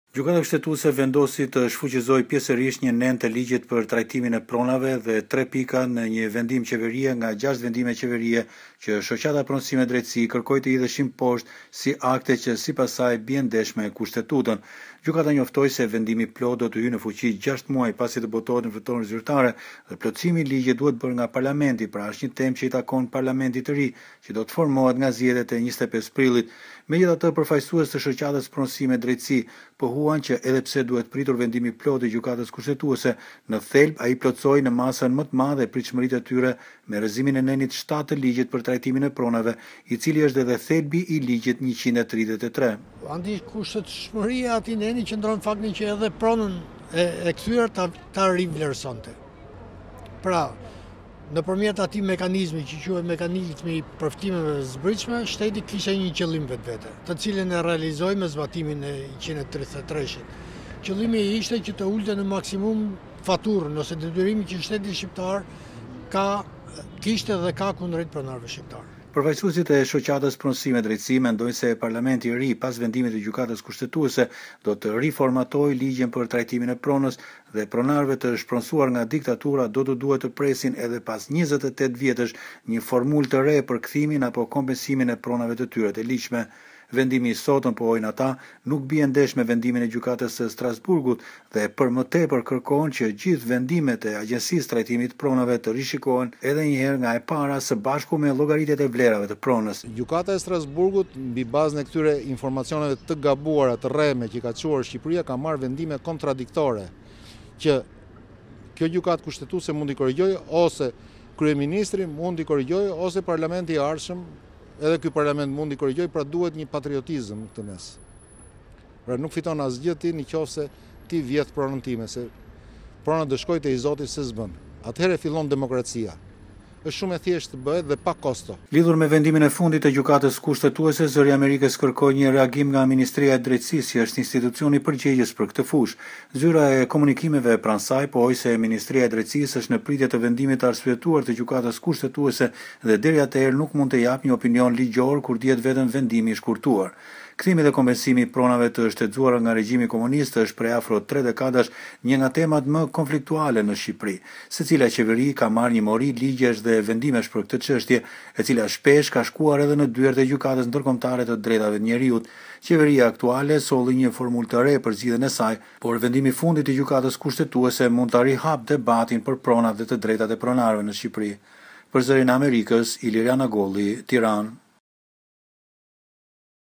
Gjykata kushtetuese vendosi të shfuqizojë pjesërisht një nen të ligjit për trajtimin e pronave dhe 3 pika në një vendim qeverie nga 6 vendime qeverie që shoqata Pronësime Drejtësi kërkoi të hidheshin poshtë si akte që sipas saj bien ndesh me Kushtetutën. Gjykata njoftoi se vendimi plot do të hyjë në fuqi 6 muaj pasi të botohet në fitoren zyrtare dhe plotësimi i ligjit duhet bërë nga parlamenti, pra është një temë që i takon parlamentit të ri, që do të formohet nga zgjedhjet e 25 prillit. Megjithatë, përfaqësues të shoqatës Pronësime Drejtësi pohuan që edhe pse duhet pritur vendimi plot i gjykatës kushtetuese, në thelb ai plotësoi në masën më të madhe pritshmëritë e tyre me rrezimin e nenit 7 të ligjit për trajtimin e pronave, i cili është edhe thelbi i ligjit 133. Antikushtetueshmëria e atij neni qëndron në faktin që edhe pronën e kthyer ta rivlerësonte. Pra, nëpërmjet atij mekanizmi që quhet mekanizmi i përftimeve të zbritshme, shteti kishte një qëllim vetvete, të cilin e realizoi me zbatimin e 133-shit. Qëllimi ishte që të ulte në maksimum faturën ose detyrimin që shteti shqiptar kishte dhe ka kundrejt pronarëve shqiptar. Përfaqësuesit e shoqatës Pronësime Drejtësi mendojnë se parlamenti i ri pas vendimit të gjykatës kushtetuese do të riformatojë ligjin për trajtimin e pronës dhe pronarëve të shpronësuar nga diktatura do të duhet të presin edhe pas 28 vjetësh një formulë të re për kthimin apo kompensimin e pronave të tyre të ligjshme. Vendimi i sotëm, pohojnë ata, nuk bie ndesh me vendimin e gjykatës së Strasburgut dhe për më tepër kërkon që gjithë vendimet e Agjencisë Trajtimit të Pronave të rishikohen edhe një herë nga e para së bashku me llogaritjet e vlerave të pronës. Gjykata e Strasburgut mbi bazën e këtyre informacioneve të gabuara të rreme që ka çuar Shqipëria ka marrë vendime kontradiktore që kjo gjykatë kushtetuese mund i korrigjojë ose kryeministri mund i korrigjojë ose parlamenti i ardhshëm. Edhe ky parlament mund i korrigjoj, pra duhet një patriotizëm këtë mes. Pra nuk fiton asgjë ti nëse ti vjedh pronën time, se prona do shkojë te i Zoti se s'bën. Atëherë fillon demokracia. Është shumë e thjeshtë të bëhet dhe pa kosto. Lidhur me vendimin e fundit të gjykatës kushtetuese, Zëri i Amerikës kërkoi një reagim nga Ministria e Drejtësisë, që është institucioni përgjegjës për këtë fushë. Zyra e komunikimeve pranë saj pohoi se Ministria e Drejtësisë është në pritje të vendimit të arsyetuar të gjykatës kushtetuese dhe deri atëherë nuk mund të japë një opinion ligjor kur dihet vetëm vendimi i shkurtuar. Kthimi dhe kompensimi i pronave të shtetzuara nga regjimi komunist është prej afro 3 dekadash një nga temat më konfliktuale në Shqipëri. Secila qeveri ka marrë një mori ligjesh dhe vendimesh për këtë çështje, e cila shpesh ka shkuar edhe në dyert e gjykatës ndërkombëtare të drejtave të njerëzit. Qeveria aktuale solli një formulë të re për zgjidhjen e saj, por vendimi i fundit i gjykatës kushtetuese mund ta rihap debatin për pronat dhe të drejtat e pronarëve në Shqipëri. Për Zërin e Amerikës, Iliriana Golli, Tiranë.